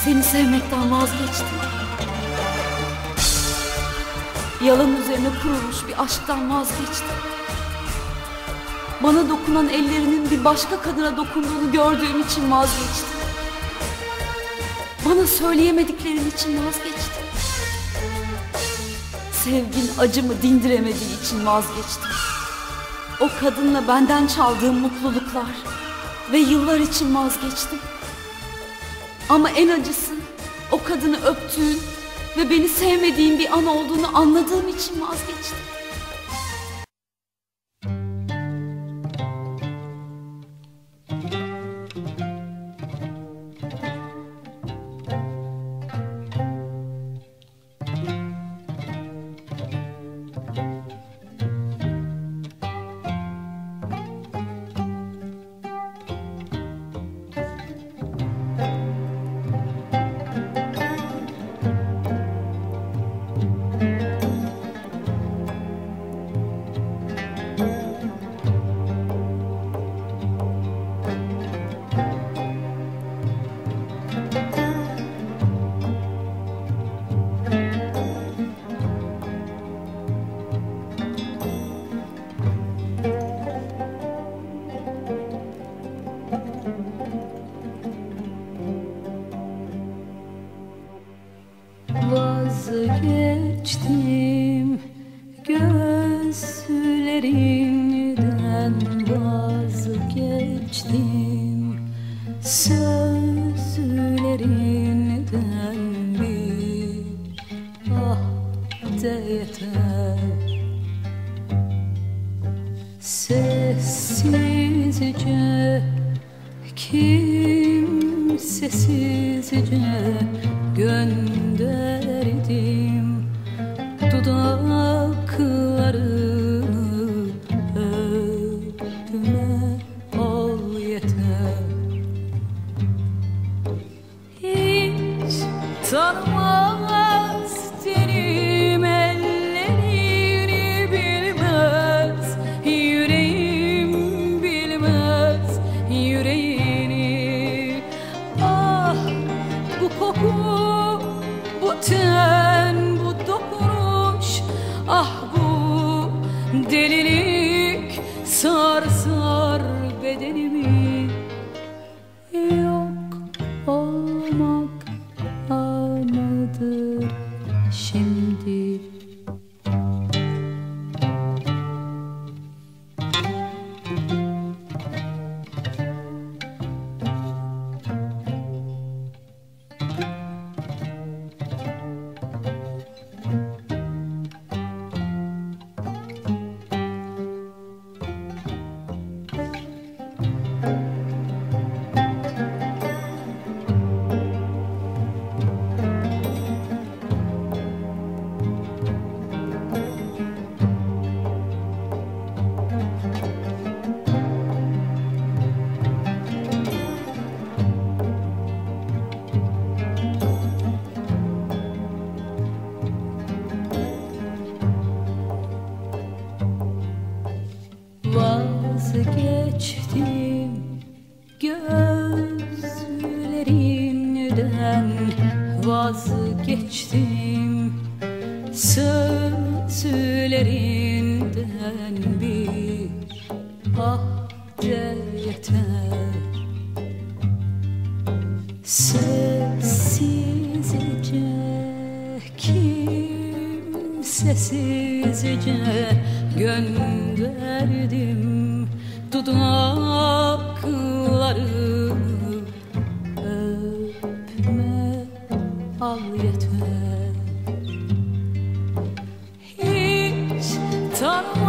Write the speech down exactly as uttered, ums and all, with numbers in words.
Seni sevmekten vazgeçtim. Yalan üzerine kurulmuş bir aşktan vazgeçtim. Bana dokunan ellerinin bir başka kadına dokunduğunu gördüğüm için vazgeçtim. Bana söyleyemediklerin için vazgeçtim. Sevgin acımı dindiremediği için vazgeçtim. O kadınla benden çaldığım mutluluklar ve yıllar için vazgeçtim. Ama en acısı o kadını öptüğün ve beni sevmediğin bir an olduğunu anladığım için vazgeçtim. Vazgeçtim gözlerinden, vazgeçtim sözlerinden, bir ah de yeter. Sessizce, kimsesizce gönderdim dudaklarını, öpme ol yeter. Hiç tanımaz tenim ellerini, bilmez yüreğim, bilmez yüreğini. Ah bu koku, bu ten, bu dokunuş, ah bu delilik sar sar bedenimi. Yok olmak anıdır şimdi. Vazgeçtim gözlerinden, vazgeçtim sözlerinden, bir ah de yeter. Sessizce, kimsesizce gönderdim dudaklarını, öpme al yeter. Hiç tanımam